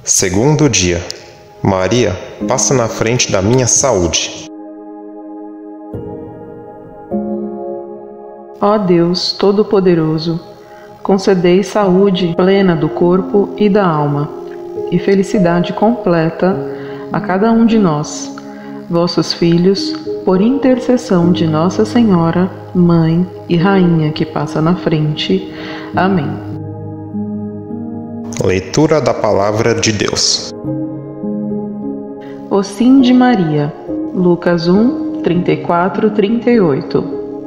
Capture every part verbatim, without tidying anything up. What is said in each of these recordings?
Segundo dia. Maria passa na frente da minha saúde. Ó Deus Todo-Poderoso, concedei saúde plena do corpo e da alma, e felicidade completa a cada um de nós, vossos filhos, por intercessão de Nossa Senhora, Mãe e Rainha que passa na frente. Amém. Leitura da Palavra de Deus. O sim de Maria. Lucas um, trinta e quatro a trinta e oito.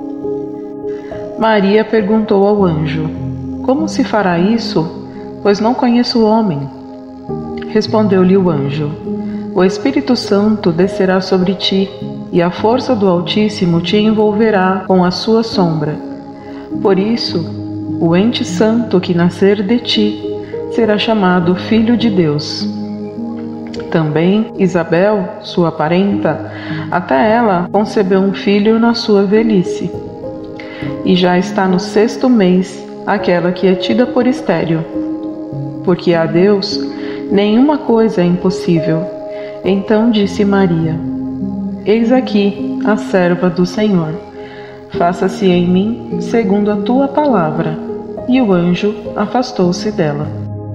Maria perguntou ao anjo: Como se fará isso, pois não conheço o homem? Respondeu-lhe o anjo: O Espírito Santo descerá sobre ti, e a força do Altíssimo te envolverá com a sua sombra. Por isso, o ente santo que nascer de ti será chamado Filho de Deus. Também Isabel, sua parenta, até ela concebeu um filho na sua velhice. E já está no sexto mês aquela que é tida por estéril. Porque a Deus nenhuma coisa é impossível. Então disse Maria: Eis aqui a serva do Senhor. Faça-se em mim segundo a tua palavra. E o anjo afastou-se dela.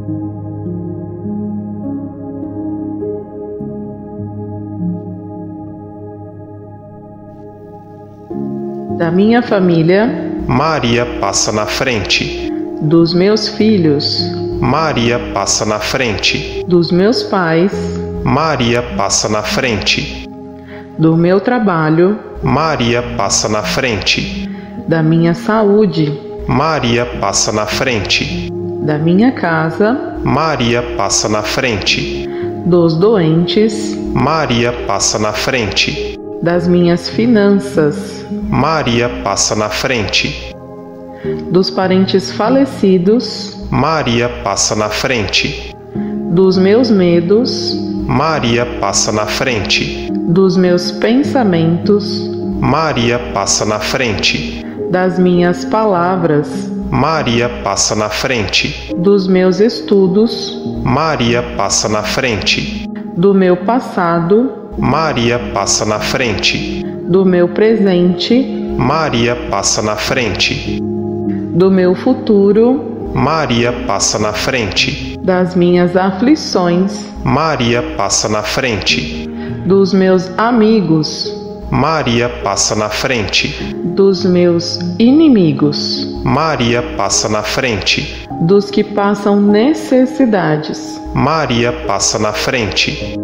Da minha família, Maria passa na frente. dos meus filhos, Maria passa na frente. dos meus pais, Maria passa na frente. do meu trabalho, Maria passa na frente. da minha saúde, Maria passa na frente. da minha casa, Maria passa na frente. dos doentes, Maria passa na frente. das minhas finanças, Maria passa na frente. dos parentes falecidos, Maria passa na frente. dos meus medos, Maria passa na frente. dos meus pensamentos, Maria passa na frente. das minhas palavras, Maria passa na frente. dos meus estudos, Maria passa na frente. do meu passado, Maria passa na frente. do meu presente, Maria passa na frente. do meu futuro, Maria passa na frente. das minhas aflições, Maria passa na frente. dos meus amigos, Maria passa na frente. dos meus inimigos, Maria passa na frente. dos que passam necessidades, Maria passa na frente.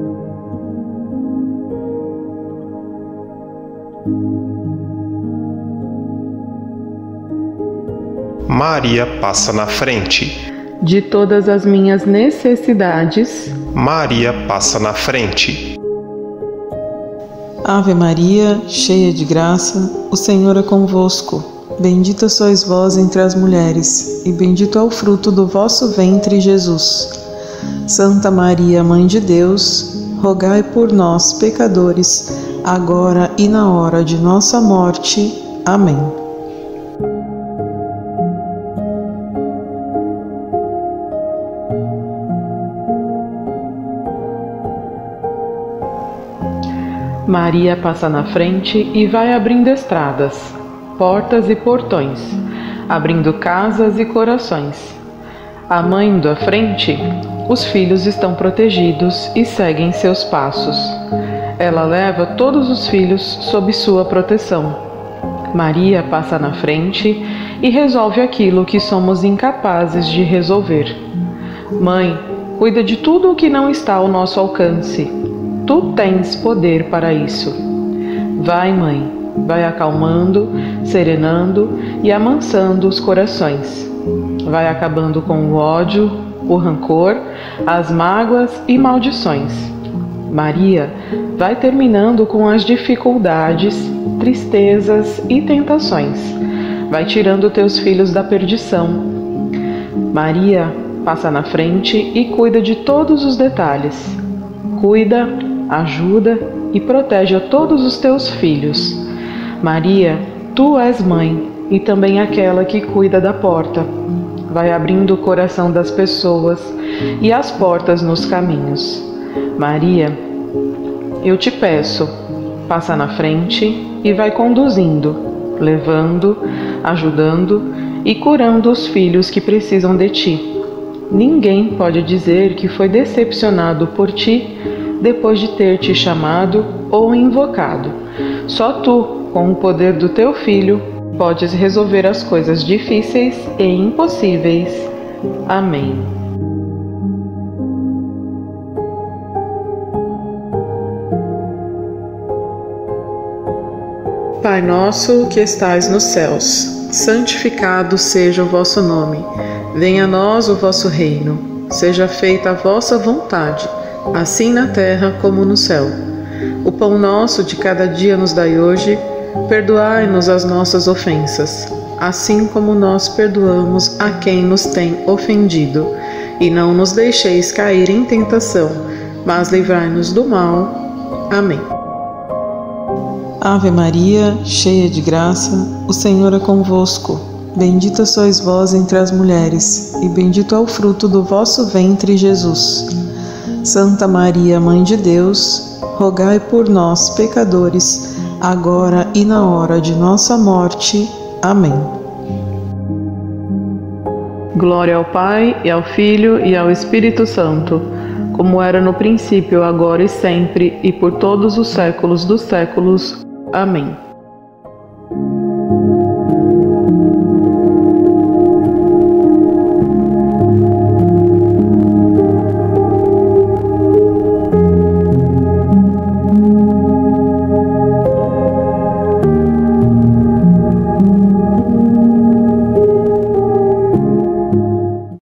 Maria passa na frente. de todas as minhas necessidades. Maria passa na frente. Ave Maria, cheia de graça, o Senhor é convosco. Bendita sois vós entre as mulheres, e bendito é o fruto do vosso ventre, Jesus. Santa Maria, Mãe de Deus, rogai por nós, pecadores, agora e na hora de nossa morte. Amém. Maria passa na frente e vai abrindo estradas, portas e portões, abrindo casas e corações. A mãe indo à frente, os filhos estão protegidos e seguem seus passos. Ela leva todos os filhos sob sua proteção. Maria passa na frente e resolve aquilo que somos incapazes de resolver. Mãe, cuida de tudo o que não está ao nosso alcance. Tu tens poder para isso. Vai, mãe, vai acalmando, serenando e amansando os corações. Vai acabando com o ódio, o rancor, as mágoas e maldições. Maria vai terminando com as dificuldades, tristezas e tentações. Vai tirando teus filhos da perdição. Maria passa na frente e cuida de todos os detalhes. Cuida, ajuda e protege a todos os teus filhos. Maria, tu és mãe e também aquela que cuida da porta. vai abrindo o coração das pessoas e as portas nos caminhos. Maria, eu te peço, passa na frente e vai conduzindo, levando, ajudando e curando os filhos que precisam de ti. Ninguém pode dizer que foi decepcionado por ti depois de ter te chamado ou invocado. Só tu, com o poder do teu Filho, podes resolver as coisas difíceis e impossíveis. Amém. Pai nosso que estais nos céus, santificado seja o vosso nome. Venha a nós o vosso reino. Seja feita a vossa vontade, assim na terra como no céu. O pão nosso de cada dia nos dai hoje. Perdoai-nos as nossas ofensas, assim como nós perdoamos a quem nos tem ofendido. E não nos deixeis cair em tentação, mas livrai-nos do mal. Amém. Ave Maria, cheia de graça, o Senhor é convosco. Bendita sois vós entre as mulheres, e bendito é o fruto do vosso ventre, Jesus. Santa Maria, Mãe de Deus, rogai por nós, pecadores, agora e na hora de nossa morte. Amém. Glória ao Pai, e ao Filho, e ao Espírito Santo, como era no princípio, agora e sempre, e por todos os séculos dos séculos. Amém.